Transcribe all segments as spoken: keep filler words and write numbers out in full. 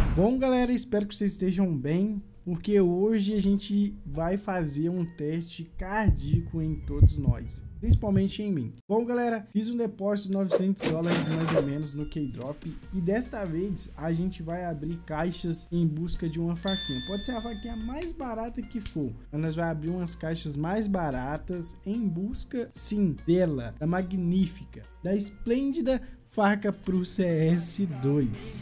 Bom, galera, espero que vocês estejam bem, porque hoje a gente vai fazer um teste cardíaco em todos nós, principalmente em mim. Bom, galera, fiz um depósito de novecentos dólares mais ou menos no Keydrop e desta vez a gente vai abrir caixas em busca de uma faquinha. Pode ser a faquinha mais barata que for, mas nós vamos abrir umas caixas mais baratas em busca, sim, dela, da magnífica, da esplêndida faca pro C S dois.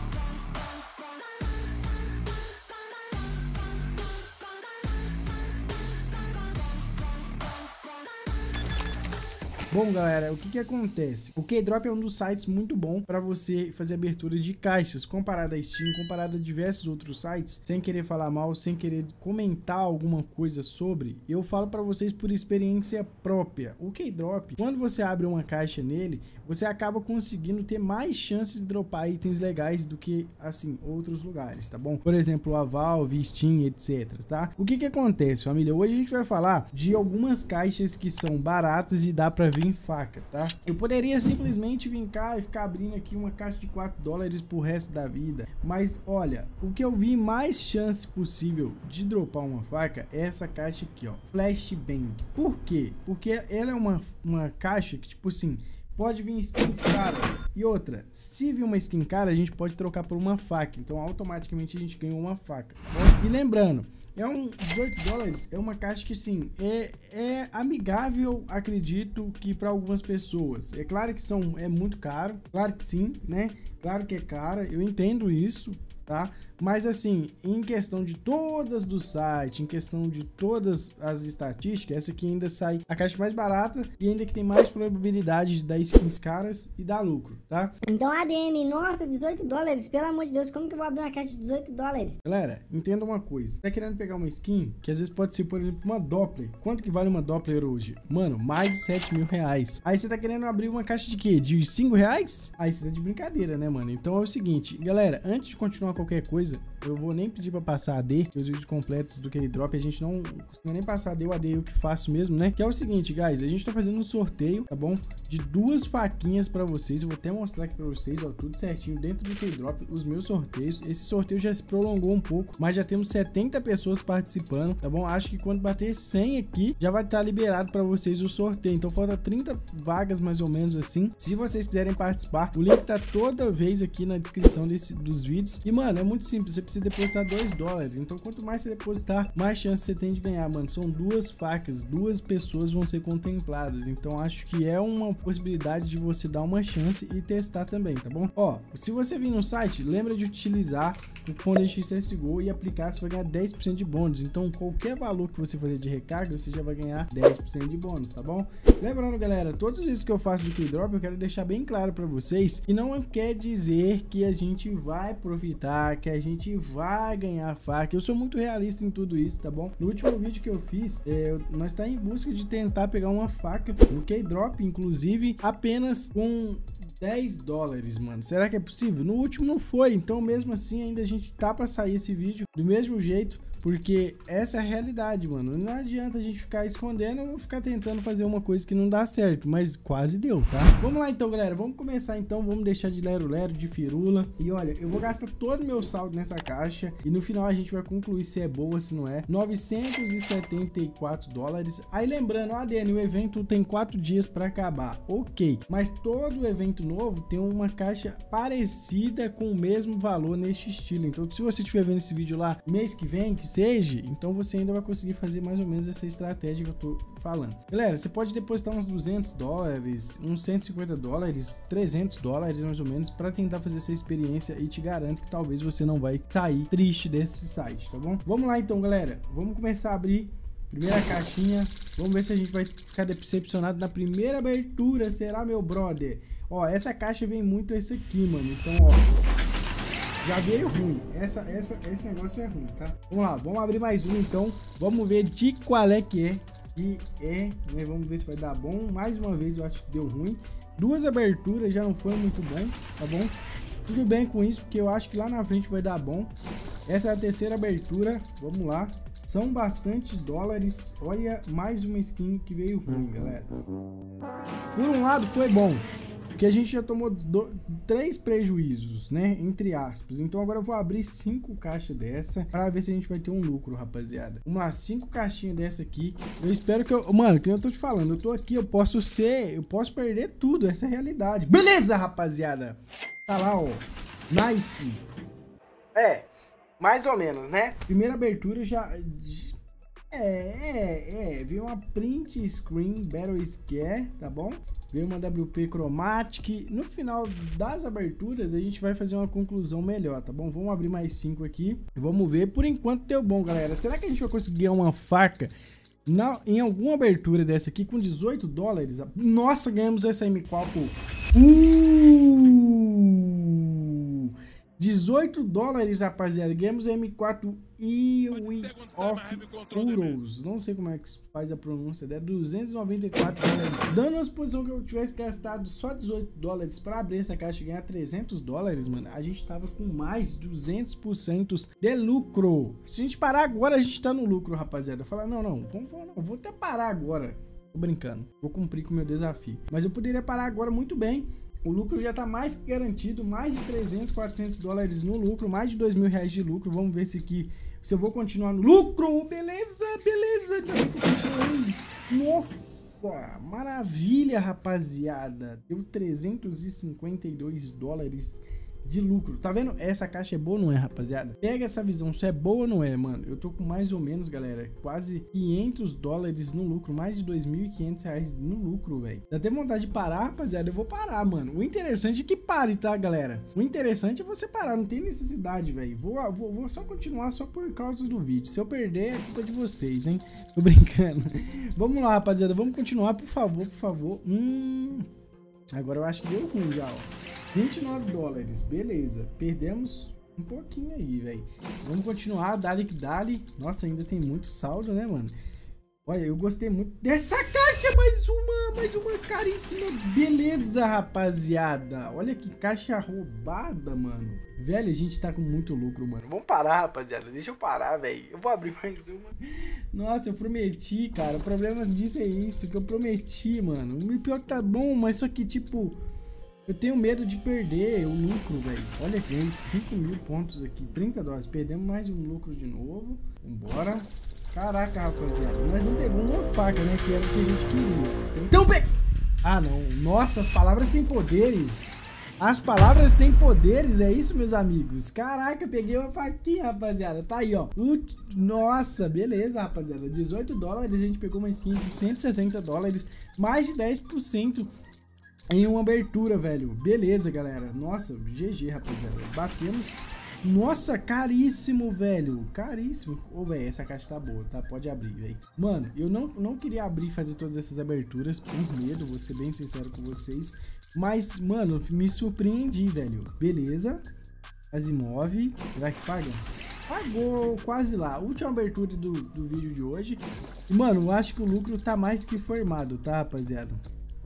Bom, galera, o que que acontece? O Keydrop é um dos sites muito bom para você fazer abertura de caixas, comparado a Steam, comparado a diversos outros sites. Sem querer falar mal, sem querer comentar alguma coisa sobre, eu falo para vocês por experiência própria. O Keydrop, quando você abre uma caixa nele, você acaba conseguindo ter mais chances de dropar itens legais do que, assim, outros lugares, tá bom? Por exemplo, a Valve, Steam, etc, tá? O que que acontece, família? Hoje a gente vai falar de algumas caixas que são baratas e dá para ver em faca, tá? Eu poderia simplesmente vir cá e ficar abrindo aqui uma caixa de quatro dólares pro resto da vida, mas olha, o que eu vi mais chance possível de dropar uma faca é essa caixa aqui, ó, Flashbang. Por quê? Porque ela é uma, uma caixa que, tipo assim, pode vir skins caras. E outra, se vir uma skin cara, a gente pode trocar por uma faca. Então automaticamente a gente ganha uma faca, tá bom? E lembrando, é um dezoito dólares, é uma caixa que sim, é, é amigável, acredito que para algumas pessoas. É claro que são, é muito caro, claro que sim, né? Claro que é cara, eu entendo isso, tá? Mas assim, em questão de todas do site, em questão de todas as estatísticas, essa aqui ainda sai a caixa mais barata e ainda que tem mais probabilidade de dar skins caras e dar lucro, tá? Então, A D M, nossa, dezoito dólares, pelo amor de Deus, como que eu vou abrir uma caixa de dezoito dólares? Galera, entenda uma coisa, tá querendo pegar uma skin, que às vezes pode ser, por exemplo, uma Doppler. Quanto que vale uma Doppler hoje? Mano, mais de sete mil reais. Aí você tá querendo abrir uma caixa de quê? De cinco reais? Aí você tá de brincadeira, né, mano? Então é o seguinte, galera, antes de continuar qualquer coisa, eu vou nem pedir pra passar A D, os vídeos completos do Keydrop, a gente não costuma nem passar A D, o A D eu que faço mesmo, né? Que é o seguinte, guys, a gente tá fazendo um sorteio, tá bom? De duas faquinhas pra vocês, eu vou até mostrar aqui pra vocês, ó, tudo certinho dentro do Keydrop, os meus sorteios. Esse sorteio já se prolongou um pouco, mas já temos setenta pessoas participando, tá bom? Acho que quando bater cem aqui, já vai estar liberado pra vocês o sorteio, então falta trinta vagas mais ou menos assim. Se vocês quiserem participar, o link tá toda vez aqui na descrição desse, dos vídeos. E, mano, é muito simples, você precisa depositar dois dólares, então quanto mais você depositar, mais chance você tem de ganhar, mano. São duas facas, duas pessoas vão ser contempladas, então acho que é uma possibilidade de você dar uma chance e testar também, tá bom? Ó, se você vir no site, lembra de utilizar o cupom D X C S G O e aplicar, você vai ganhar dez por cento de bônus, então qualquer valor que você fazer de recarga, você já vai ganhar dez por cento de bônus, tá bom? Lembrando, galera, todos os vídeos que eu faço do Keydrop, eu quero deixar bem claro pra vocês que não quer dizer que a gente vai profitar, que a gente vai ganhar faca. Eu sou muito realista em tudo isso, tá bom? No último vídeo que eu fiz, é, nós tá em busca de tentar pegar uma faca no Keydrop, inclusive apenas com dez dólares, mano. Será que é possível? No último não foi, então mesmo assim ainda a gente tá pra sair esse vídeo do mesmo jeito, porque essa é a realidade, mano. Não adianta a gente ficar escondendo ou ficar tentando fazer uma coisa que não dá certo, mas quase deu, tá? Vamos lá então, galera, vamos começar então, vamos deixar de lero-lero, de firula. E olha, eu vou gastar todo o meu saldo nessa caixa e no final a gente vai concluir se é boa, se não é. novecentos e setenta e quatro dólares. Aí lembrando, A D N, o evento tem quatro dias para acabar, ok, mas todo evento novo tem uma caixa parecida com o mesmo valor neste estilo. Então se você estiver vendo esse vídeo lá mês que vem, que seja, então você ainda vai conseguir fazer mais ou menos essa estratégia que eu tô falando. Galera, você pode depositar uns duzentos dólares, uns cento e cinquenta dólares, trezentos dólares mais ou menos, para tentar fazer essa experiência, e te garanto que talvez você não vai sair triste desse site, tá bom? Vamos lá então, galera, vamos começar a abrir primeira caixinha, vamos ver se a gente vai ficar decepcionado na primeira abertura, será, meu brother? Ó, essa caixa vem muito essa aqui, mano, então ó, já veio ruim, essa, essa, esse negócio é ruim, tá? Vamos lá, vamos abrir mais um então, vamos ver de qual é que é, que é, né? Vamos ver se vai dar bom. Mais uma vez eu acho que deu ruim, duas aberturas já não foi muito bom, tá bom? Tudo bem com isso, porque eu acho que lá na frente vai dar bom. Essa é a terceira abertura, vamos lá. São bastante dólares, olha, mais uma skin que veio ruim, galera. Por um lado foi bom, Porque a gente já tomou do, três prejuízos, né? Entre aspas. Então agora eu vou abrir cinco caixas dessa pra ver se a gente vai ter um lucro, rapaziada. Vamos lá, cinco caixinhas dessa aqui. Eu espero que eu... Mano, que eu tô te falando, eu tô aqui, eu posso ser... Eu posso perder tudo, essa é a realidade. Beleza, rapaziada? Tá lá, ó. Nice. É, mais ou menos, né? Primeira abertura já... É, é, é, veio uma print screen Battle Scare, tá bom? Veio uma W P Chromatic. No final das aberturas a gente vai fazer uma conclusão melhor, tá bom? Vamos abrir mais cinco aqui e vamos ver. Por enquanto deu bom, galera. Será que a gente vai conseguir uma faca na, em alguma abertura dessa aqui com dezoito dólares? Nossa, ganhamos essa M quatro. Uh! dezoito dólares, rapaziada. Ganhamos a M quatro e of Euros. Não sei como é que faz a pronúncia dela. duzentos e noventa e quatro dólares. Dando a suposição que eu tivesse gastado só dezoito dólares para abrir essa caixa e ganhar trezentos dólares, mano, a gente tava com mais de duzentos por cento de lucro. Se a gente parar agora, a gente tá no lucro, rapaziada. Falar, não, não, vamos, não, vou até parar agora. Tô brincando. Vou cumprir com o meu desafio. Mas eu poderia parar agora muito bem. O lucro já tá mais que garantido, mais de trezentos, quatrocentos dólares no lucro, mais de dois mil reais de lucro. Vamos ver se aqui, se eu vou continuar no lucro. Beleza, beleza. Nossa, maravilha, rapaziada. Deu trezentos e cinquenta e dois dólares de lucro. Tá vendo? Essa caixa é boa ou não é, rapaziada? Pega essa visão, se é boa ou não é, mano. Eu tô com mais ou menos, galera, quase quinhentos dólares no lucro, mais de dois mil e quinhentos reais no lucro, velho. Dá até vontade de parar, rapaziada. Eu vou parar, mano. O interessante é que pare, tá, galera? O interessante é você parar, não tem necessidade, velho. Vou, vou, vou só continuar só por causa do vídeo. Se eu perder, é culpa de vocês, hein? Tô brincando. Vamos lá, rapaziada. Vamos continuar, por favor, por favor. Hum... Agora eu acho que deu ruim já, ó. vinte e nove dólares, beleza. Perdemos um pouquinho aí, velho. Vamos continuar, dali que dali. Nossa, ainda tem muito saldo, né, mano? Olha, eu gostei muito dessa caixa. Mais uma, mais uma caríssima. Beleza, rapaziada. Olha que caixa roubada, mano. Velho, a gente tá com muito lucro, mano. Vamos parar, rapaziada. Deixa eu parar, velho. Eu vou abrir mais uma. Nossa, eu prometi, cara. O problema disso é isso, que eu prometi, mano. O pior que tá bom, mas só que, tipo... Eu tenho medo de perder o lucro, velho. Olha aqui, cinco mil pontos aqui, trinta dólares. Perdemos mais um lucro de novo. Vambora. Caraca, rapaziada. Mas não pegou uma faca, né? Que era o que a gente queria. Então, pe... Ah, não. Nossa, as palavras têm poderes. As palavras têm poderes, é isso, meus amigos? Caraca, peguei uma faquinha, rapaziada. Tá aí, ó. Nossa, beleza, rapaziada. dezoito dólares, a gente pegou uma skin de cento e setenta dólares. Mais de dez por cento. Em uma abertura, velho. Beleza, galera. Nossa, G G, rapaziada. Batemos. Nossa, caríssimo, velho. Caríssimo. Ô, velho, essa caixa tá boa, tá? Pode abrir, velho. Mano, eu não, não queria abrir e fazer todas essas aberturas por medo, vou ser bem sincero com vocês. Mas, mano, me surpreendi, velho. Beleza. Asimov. Será que paga? Pagou quase lá. Última abertura do, do vídeo de hoje. E, mano, eu acho que o lucro tá mais que formado, tá, rapaziada?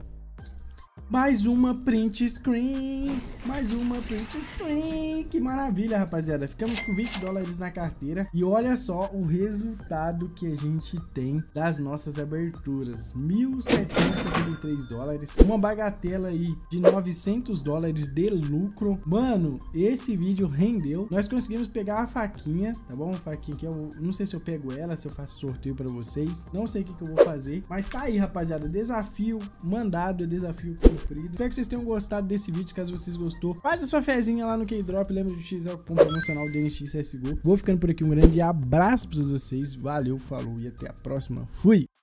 Mais uma print screen, mais uma print screen, que maravilha, rapaziada. Ficamos com vinte dólares na carteira e olha só o resultado que a gente tem das nossas aberturas, mil setecentos e setenta e três dólares, uma bagatela aí de novecentos dólares de lucro. Mano, esse vídeo rendeu, nós conseguimos pegar a faquinha, tá bom? A faquinha que eu não sei se eu pego ela, se eu faço sorteio pra vocês, não sei o que, que eu vou fazer, mas tá aí, rapaziada, desafio mandado, desafio cumprido. Espero que vocês tenham gostado desse vídeo. Caso vocês gostou, faz a sua fezinha lá no K-Drop. Lembra de utilizar o cupom promocional D N X C S G O. Vou ficando por aqui. Um grande abraço pra vocês. Valeu, falou e até a próxima. Fui!